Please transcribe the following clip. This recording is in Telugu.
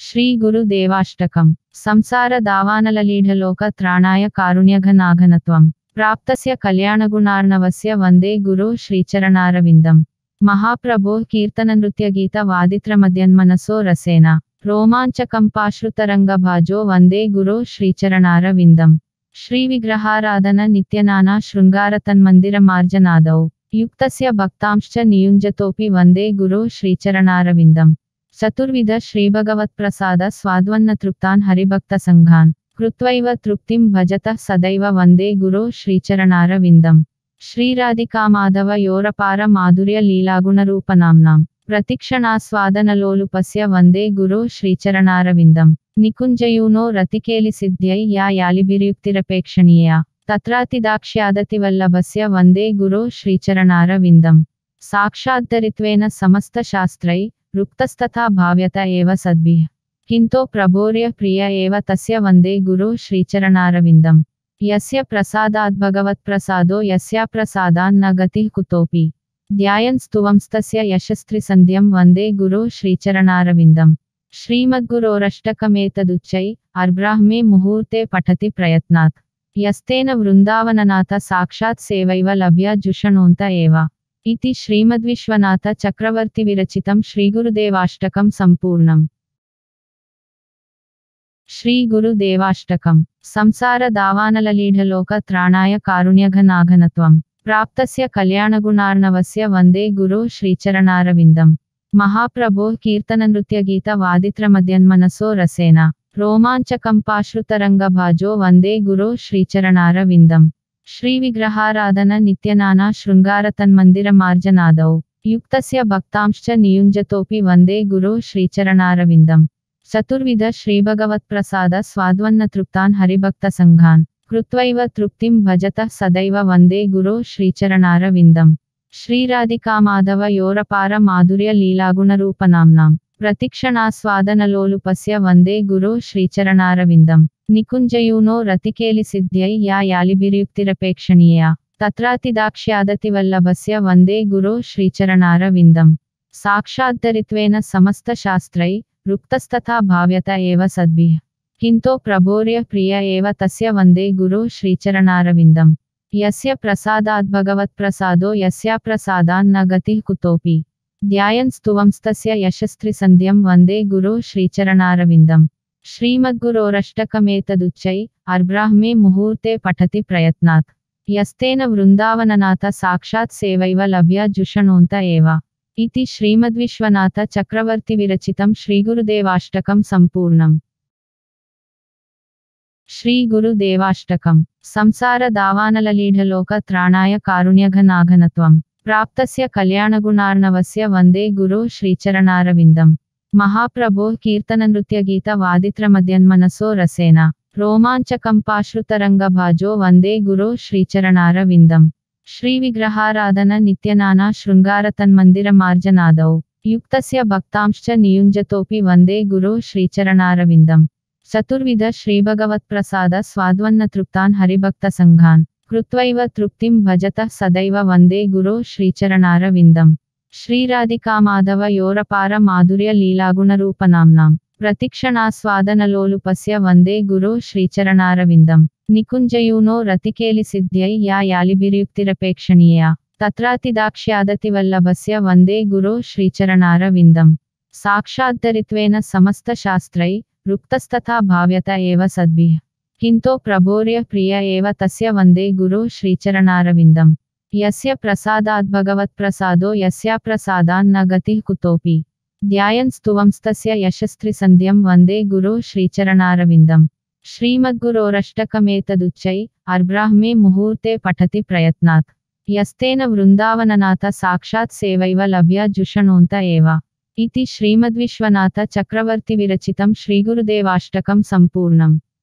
శ్రీ గురుదేవాష్టకం సంసార దావానలలీఢలోక త్రాణాయ కారుణ్యఘనాఘనత్వం ప్రాప్తస్య కళ్యాణగుణార్ణవస్య వందే గురో శ్రీచరణారవిందం మహాప్రభో కీర్తననృత్యగీత వాదిత్రమద్యన్మనసో రసేన రోమాంచకంపాశ్రుతరంగభాజో వందే గురో శ్రీచరణారవిందం శ్రీవిగ్రహారాధన నిత్యనానా శృంగారతన్మందిరమార్జనాదౌ యుక్తస్య భక్తాంశ్చ నియుంజతోపి వందే గురో శ్రీచరణారవిందం చతుర్విధ శ్రీభగవత్ప్రసాద స్వాద్వన్న తృప్తాన్ హరిభక్త సంఘాన్ కృత్వైవ తృప్తిం భజత సదైవ వందే గురో శ్రీచరణారవిందం శ్రీరాధికామాధవ యోరపార మాధుర్య లీలాగుణరూపనాంనాం ప్రతిక్షణాస్వాదనలోలుపస్య వందే గురో శ్రీచరణారవిందం నికుంజయూనో రతికేలి సిద్ధ్యై యా యాలిభిర్యుక్తిరపేక్షణీయా తత్రాతిదాక్ష్యాదతివల్లభస్య వందే గురో శ్రీచరణారవిందం సాక్షాద్దరిత్వేన సమస్తశాస్త్రై రుక్తస్తథా భావ్యత ఏవ సద్భిః కింతో ప్రభోర్య ప్రియ ఏవ తస్య వందే గురో శ్రీచరణారవిందం యస్య ప్రసాదాద్భగవత్ప్రసాదో యస్యాప్రసాదాన్ న గతిః కుతోపి ధ్యాయన్ స్తువంస్తస్య యశస్త్రిసంధ్యం వందే గురో శ్రీచరణారవిందం శ్రీమద్గురోరష్టకమేతదుచ్చై అర్బ్రాహ్మే ముహూర్తే పఠతి ప్రయత్నాత్ యస్తేన వృందావననాథ సాక్షాత్ సేవైవ లభ్య జుషణోంత ఏవ इति श्रीमद्विश्वनाथ चक्रवर्ती विरचितं श्रीगुरुदेवाष्टकं संपूर्णम् श्रीगुरुदेवाष्टकं संसार दावानललीढलोक त्राणाय कारुण्यघनाघनत्वं प्राप्तस्य कल्याणगुणार्णवस्य वन्दे गुरो श्रीचरणारविन्दम् महाप्रभो कीर्तननृत्यगीत वादित्रमद्यन्मनसो रसेन रोमाञ्चकंपाश्रुतरंगभाजो वन्दे गुरो श्रीचरणारविन्दम् श्रीविग्रहाराधन नित्यनाना शृंगारतन्मन्दिरमार्जनादौ युक्तस्य भक्तांश्च नियुञ्जतोपि वन्दे गुरो श्रीचरणारविन्दं चतुर्विध श्रीभगवत्प्रसाद स्वाद्वन्न तृप्तान् हरिभक्तसङ्घान् कृत्वैव तृप्तिं भजतः सदैव वन्दे गुरो श्रीचरणारविन्दं श्रीराधिकामाधव योरपार माधुर्य लीलागुणरूपनाम्नां प्रतिक्षणास्वादनलोलुपस्य वन्दे गुरो श्रीचरणारविन्दं निकुञ्जयूनो रतिकेलि सिद्ध्यै या यालिभिर्युक्तिरपेक्षणीया तत्रातिदाक्ष्यादतिवल्लभस्य वन्दे गुरो श्रीचरणारविन्दं साक्षाद्धरित्वेन समस्तशास्त्रै रुक्तस्तथा भाव्यत एव सद्भिः किंतो प्रभोर्य प्रिय एव तस्य वन्दे गुरो श्रीचरणारविन्दं यस्य प्रसादाद्भगवत्प्रसादो यस्याप्रसादान् न गतिः कुतोपि ध्यायन् स्तुवंस्तस्य यशस्त्रिसन्ध्यं वन्दे गुरो श्रीचरणारविन्दं श्रीमद्गुरोरष्टकमेतदुच्चै अर्ब्राह्मे मुहूर्ते पठति प्रयत्नात् यस्तेन वृन्दावननाथ साक्षात् सेवैव लभ्य जुषणोन्त एव इति श्रीमद्विश्वनाथ चक्रवर्ती विरचितं श्रीगुरुदेवाष्टकं संपूर्णम् श्रीगुरुदेवाष्टकं संसार दावानललीढलोक त्राणाय कारुण्यघनाघनत्वं प्राप्तस्य कल्याणगुणार्णवस्य वन्दे गुरो श्रीचरणारविन्दम् महाप्रभो कीर्तननृत्यगीत वादित्रमद्यन्मनसो रसेन रोमाञ्चकंपाश्रुतरंगभाजो वन्दे गुरो श्रीचरणारविन्दं श्रीविग्रहाराधन नित्यनाना शृंगारतन्मन्दिरमार्जनादौ युक्तस्य भक्तांश्च नियुञ्जतोपि वन्दे गुरो श्रीचरणारविन्दं चतुर्विध श्रीभगवत्प्रसाद स्वाद्वन्न तृप्तान् हरिभक्तसङ्घान् कृत्वैव तृप्तिं भजतः सदैव वन्दे गुरो श्रीचरणारविन्दं श्रीराधिकामाधव योरपार माधुर्य लीलागुणरूपनाम्नां प्रतिक्षणास्वादनलोलुपस्य वन्दे गुरो श्रीचरणारविन्दं निकुञ्जयूनो रतिकेलि सिद्ध्यै या यालिभिर्युक्तिरपेक्षणीया तत्रातिदाक्ष्यादतिवल्लभस्य वन्दे गुरो श्रीचरणारविन्दं साक्षाद्धरित्वेन समस्तशास्त्रै रुक्तस्तथा भाव्यत एव सद्भिः किंतो प्रभोर्य प्रिय एव तस्य वन्दे गुरो श्रीचरणारविन्दं यस्य प्रसादाद्भगवत्प्रसादो यस्याप्रसादान् न गतिः कुतोपि ध्यायन् स्तुवंस्तस्य यशस्त्रिसन्ध्यं वन्दे गुरो श्रीचरणारविन्दं श्रीमद्गुरोरष्टकमेतदुच्चै अर्ब्राह्मे मुहूर्ते पठति प्रयत्नात् यस्तेन वृन्दावननाथ साक्षात् सेवैव लभ्य जुषणोन्त एव इति श्रीमद्विश्वनाथ चक्रवर्ती विरचितं श्रीगुरुदेवाष्टकं संपूर्णम्।